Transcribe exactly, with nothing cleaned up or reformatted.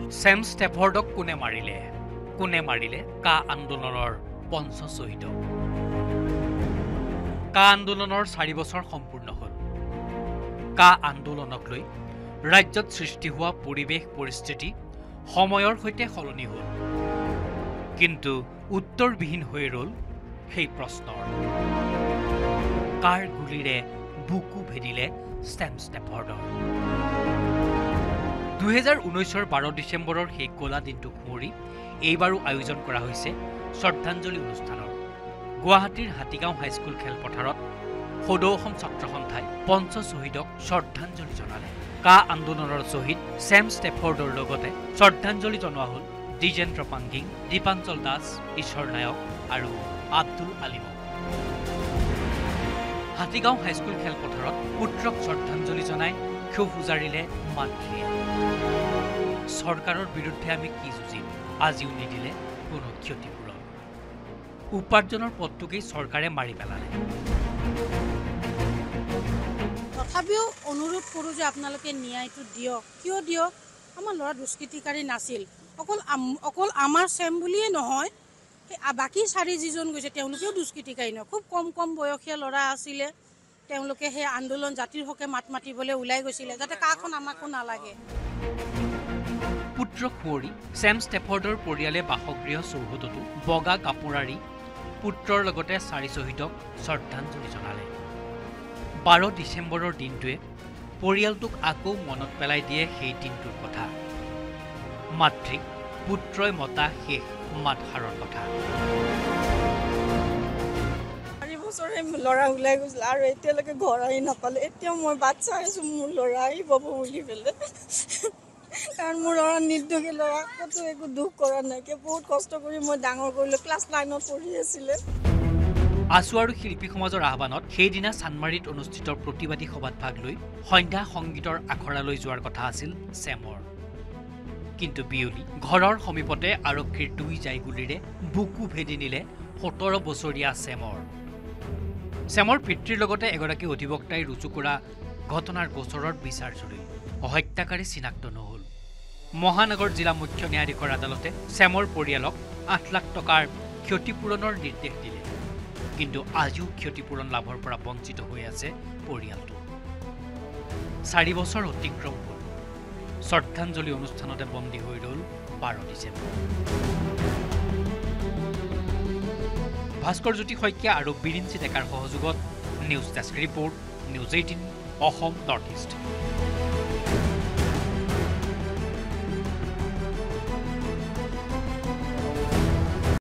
চেম ষ্টেফৰ্ডক কোনে মাৰিলে কোনে মাৰিলে কা আন্দোলনৰ পঞ্চ শ্বহীদ কা আন্দোলনৰ চাৰি বছৰ সম্পূৰ্ণ হ'ল কা আন্দোলনক লৈ ৰাজ্যত সৃষ্টি হোৱা পৰিৱেশ পৰিস্থিতি সময়ৰ সৈতে সলনি হ'ল কিন্তু উত্তৰবিহীন হৈ ৰল সেই প্ৰশ্নৰ কাৰ গুলিৰে বুকু ভেদিলে চেম ষ্টেফৰ্ডৰ দুহেজাৰ ঊনৈশৰ বাৰ ডিচেম্বৰৰ সেই কলা দিনটো সুঁৱৰি এইবাৰো আয়োজন কৰা হৈছে শ্ৰদ্ধাঞ্জলি অনুষ্ঠানৰ গুৱাহাটীৰ হাতীগাঁও হাইস্কুল খেলপথাৰত সদৌ অসম ছাত্ৰ সন্থাই পঞ্চ শ্বহীদক শ্ৰদ্ধাঞ্জলি জনালে কা আন্দোলনৰ শ্বহীদ চেম ষ্টেফৰ্ডৰ লগতে শ্ৰদ্ধাঞ্জলি জনোৱা হ'ল দ্বিজেন্দ্ৰ পাংগিং দীপাঞ্চল দাস ঈশ্বৰ নায়ক আৰু আব্দুল আলিমক হাতীগাঁও হাইস্কুল খেলপথাৰত পুত্ৰক শ্ৰদ্ধাঞ্জলি জনাই ক্ষোভ উজাৰিলে মাতৃয়ে চৰকাৰৰ বিৰুদ্ধে আমি কি যুঁজিম আজিও নিদিলে কোনো ক্ষতিপূৰণ উপাৰ্জনৰ পথটোকেই চৰকাৰে মাৰি পেলালে তথাপিও অনুৰোধ কৰোঁ যে আপোনালোকে ন্যায়টো দিয়ক কিয় দিয়ক আমাৰ ল'ৰা দুষ্কৃতিকাৰী নাছিল অকল অকল আমাৰ চেম বুলিয়ে নহয় বাকী চাৰি যিজন গৈছে তেওঁলোকেও দুষ্কৃতিকাৰী নহয় খুব কম কম বয়সীয়া ল'ৰা আছিলে তেওঁলোকে সেই আন্দোলন জাতিৰ হকে মাত মাতিবলৈ ওলাই গৈছিলে যাতে কাখন আমাকো নালাগে পুত্ৰ কুঁৱৰী চেম ষ্টেফৰ্ডৰ পৰিয়ালে বাসগৃহ চৌহদতো বগা কাপোৰাৰী পুত্ৰৰ লগতে চাৰি শ্বহীদক শ্ৰদ্ধাঞ্জলি জনালে বাৰ ডিচেম্বৰৰ দিনটোৱে পৰিয়ালটোক আকৌ মনত পেলাই দিয়ে সেই দিনটোৰ কথা মাতৃক পুত্ৰই মতা শেষ মাতষাৰৰ কথা ল'ৰা ওলাই গৈছিল আৰু এতিয়ালৈকে ঘৰ আহি নাপালে এতিয়া মই বাট চাই আছো মোৰ ল'ৰা আহিব বুলি পেলাই কাৰণ মোৰ ল'ৰা নিৰ্দোষী ল'ৰা ক'তো একো দুখ কৰা নাইকিয়া বহুত কষ্ট কৰি মই ডাঙৰ কৰিলোঁ ক্লাছ নাইনত পঢ়ি আছিলে আছু আৰু শিল্পী সমাজৰ আহ্বানত সেইদিনা চানমাৰীত অনুষ্ঠিত প্ৰতিবাদী সভাত ভাগ লৈ সন্ধ্যা সংগীতৰ আখৰালৈ যোৱাৰ কথা আছিল চেমৰ কিন্তু বিয়লি ঘৰৰ সমীপতে আৰক্ষীৰ দুই জাইগুলিৰে বুকু ভেদি নিলে সোতৰ বছৰীয়া চেমৰ চেমৰ পিতৃৰ লগতে এগৰাকী অধিবক্তাই ৰুজু কৰা ঘটনাৰ গোচৰৰ বিচাৰ চলিল হত্যাকাৰী চিনাক্ত নহল মহানগৰ জিলা মুখ্য ন্যায়াধীশৰ আদালতে চেমৰ পৰিয়ালক আঠ লাখ টকাৰ ক্ষতিপূৰণৰ নিৰ্দেশ দিলে কিন্তু আজিও ক্ষতিপূৰণ লাভৰ পৰা বঞ্চিত হৈ আছে পৰিয়ালটো চাৰি বছৰ অতিক্ৰম হ'ল শ্ৰদ্ধাঞ্জলি অনুষ্ঠানতে বন্দী হৈ ৰল বাৰ ডিচেম্বৰ ভাস্কৰ জ্যোতি শইকীয়া আৰু বিৰিঞ্চি ডেকাৰ সহযোগত news desk report news eighteen Assam north east.